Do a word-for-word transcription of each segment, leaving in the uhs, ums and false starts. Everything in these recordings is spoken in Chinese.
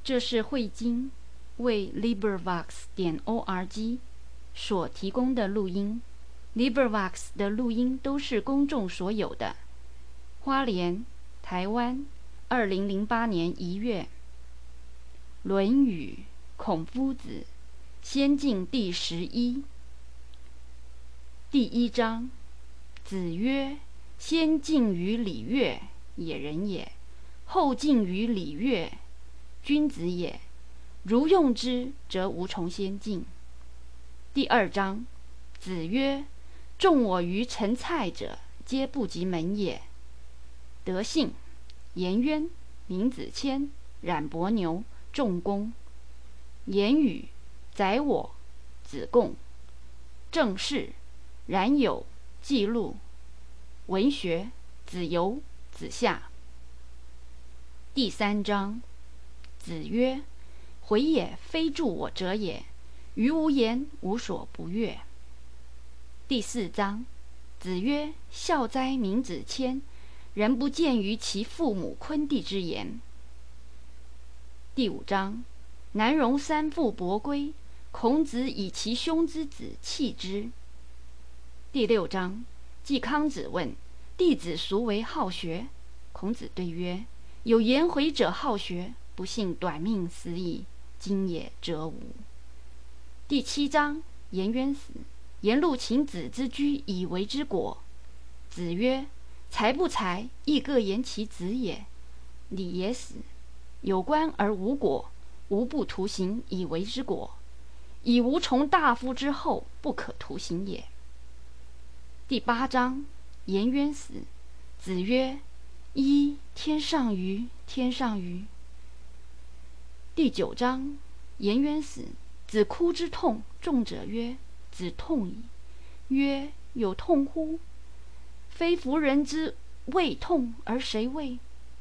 这是慧经为 LibriVox 点 org 所提供的录音。LibriVox 的录音都是公众所有的。花莲，台湾，二零零八年一月。《论语》孔夫子，先进第十一。第一章，子曰：先敬于礼乐，也人也；后敬于礼乐，君子也。如用之，则无从先敬。第二章，子曰：重我于陈蔡者，皆不及门也。德性，颜渊、闵子骞、冉伯牛、仲弓。言语，宰我、子贡。政事，冉有、记录。文学，子游、子夏。第三章，子曰：回也非助我者也，于无言，无所不悦。第四章，子曰：孝哉闵子骞，人不见于其父母昆弟之言。第五章，南戎三父伯归，孔子以其兄之子弃之。第六章，季康子问：弟子孰为好学？孔子对曰：有颜回者好学，不幸短命死矣，今也则无。第七章，颜渊死，颜路请子之居以为之果。子曰：才不才，亦各言其子也。礼也死，有官而无果，无不图行以为之果，以无从大夫之后，不可图行也。第八章，颜渊死，子曰：一天上于天上于。第九章，颜渊死，子哭之痛，众者曰：子痛矣。曰：有痛乎？非夫人之谓痛，而谁谓？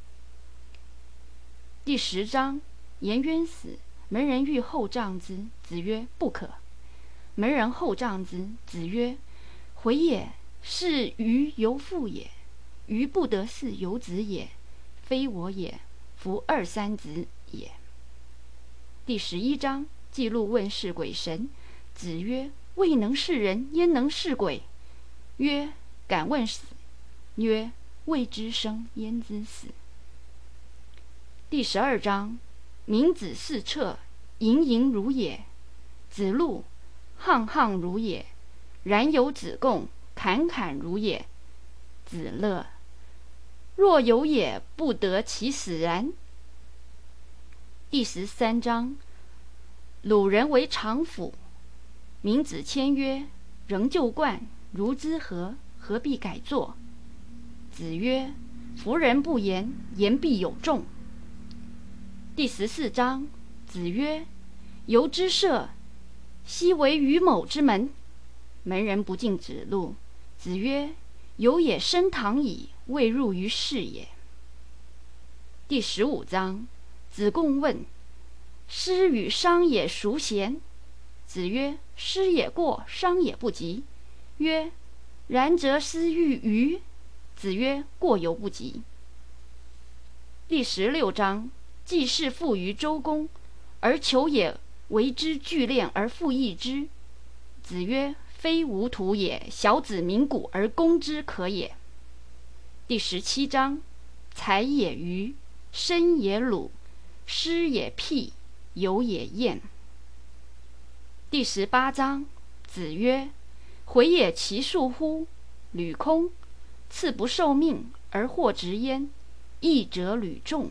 第十章，颜渊死，门人欲厚葬之，子曰：不可。门人厚葬之，子曰：回也，是于由父也，于不得是由子也，非我也，夫二三子也。第十一章，记录问事鬼神，子曰：未能是人，焉能是鬼？曰：敢问死。曰：未知生，焉知死？第十二章，闵子视策，盈盈如也；子路，沆沆如也；冉有子贡，侃侃如也。子乐，若有也，不得其使然。第十三章，鲁人为常府。闵子骞曰：仍旧惯，如之何？何必改作？子曰：夫人不言，言必有重。第十四章，子曰：由之射，奚为于某之门？门人不敬子路。子曰：由也升堂矣，未入于室也。第十五章，子贡问：师与商也孰贤？子曰：师也过，商也不及。曰：然则师欲与？子曰：过犹不及。第十六章，季氏附于周公，而求也为之聚练而复益之。子曰：非无徒也，小子鸣鼓而攻之可也。第十七章，才也愚，身也鲁，师也辟，友也晏。第十八章，子曰：回也其恕乎？履空，赐不受命而获职焉，义者履众。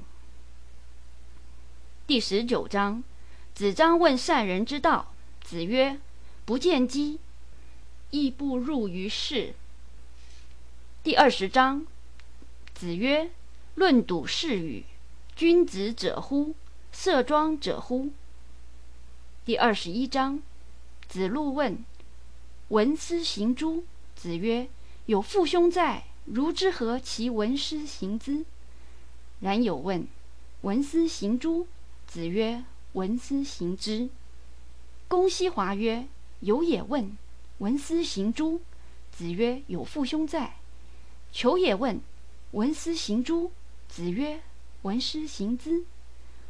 第十九章，子张问善人之道。子曰：不见机，亦不入于室。第二十章，子曰：论笃是语，君子者乎？色庄者乎？第二十一章，子路问：闻斯行诸？子曰：有父兄在，如之何其闻斯行之？冉有问：闻斯行诸？子曰：闻斯行之。公西华曰：有也问：闻斯行诸？子曰：有父兄在。求也问：闻斯行诸？子曰：闻斯行之。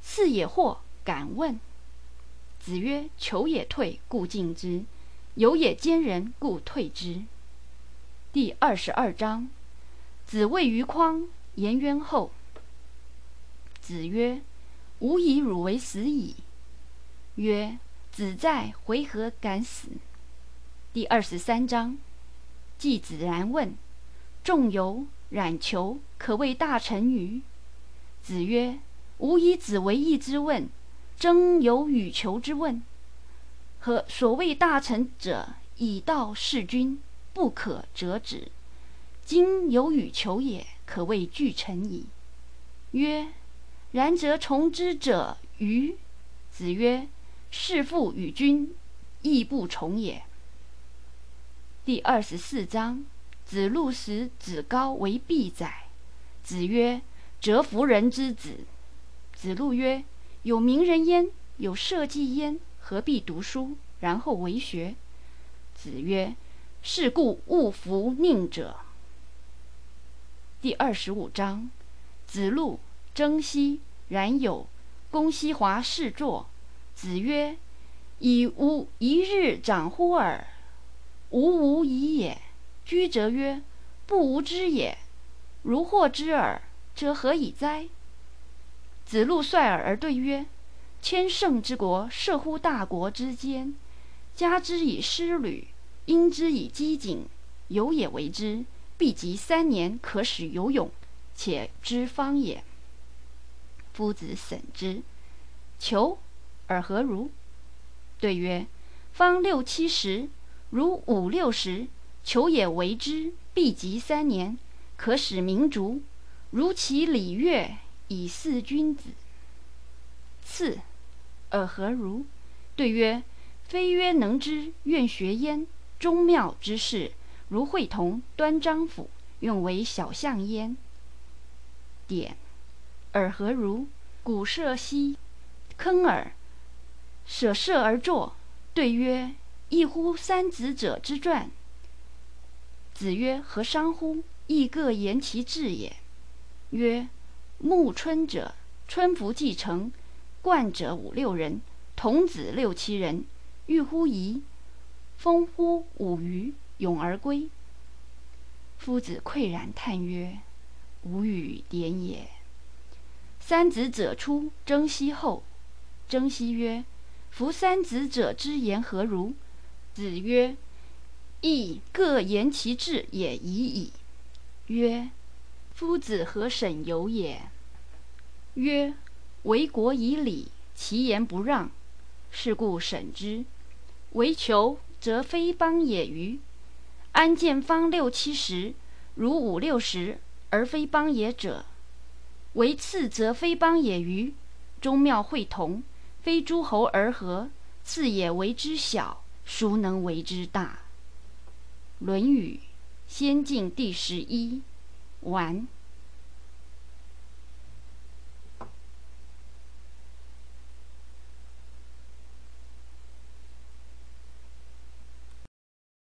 四也或，敢问。子曰：求也退，故进之；有也兼人，故退之。第二十二章，子谓于匡，颜渊后。子曰：吾以汝为死矣。曰：子在，回何敢死？第二十三章，季子然问：仲由、冉求可谓大臣与？子曰：吾以子为义之问，征由与求之问。何所谓大臣者，以道事君，不可折止。今有与求也，可谓具臣矣。曰：然则从之者与？子曰：事父与君，亦不从也。第二十四章，子路使子高为必宰。子曰：折服人之子。子路曰：有名人焉，有社稷焉，何必读书，然后为学？子曰：是故勿服佞者。第二十五章，子路、征西、冉有、公西华侍坐。子曰：以吾一日长乎尔？吾无已也。居则曰：不吾知也。如获之耳，则何以哉？子路率尔而对曰：千乘之国，涉乎大国之间，加之以师旅，因之以机警，有也为之，必及三年，可使有勇，且知方也。夫子审之，求尔何如？对曰：方六七十，如五六十，求也为之，必及三年，可使民族，如其礼乐，以事君子。次，尔何如？对曰：非曰能之，愿学焉。宗庙之事，如会同、端章府，愿为小象焉。典，尔何如？古社兮，坑耳，舍舍而坐。对曰：异乎三子者之传。子曰：何伤乎？亦各言其志也。曰：暮春者，春服既成，冠者五六人，童子六七人，欲乎夷，风乎舞于，咏而归。夫子喟然叹曰：无与典也。三子者出，征西后。征西曰：夫三子者之言何如？子曰：亦各言其志也已矣。曰：夫子何审由也？曰：为国以礼，其言不让，是故审之。为求，则非邦也于？安见方六七十，如五六十，而非邦也者？为次，则非邦也于？宗庙会同，非诸侯而合，次也为之小，孰能为之大？论语先进第十一，完。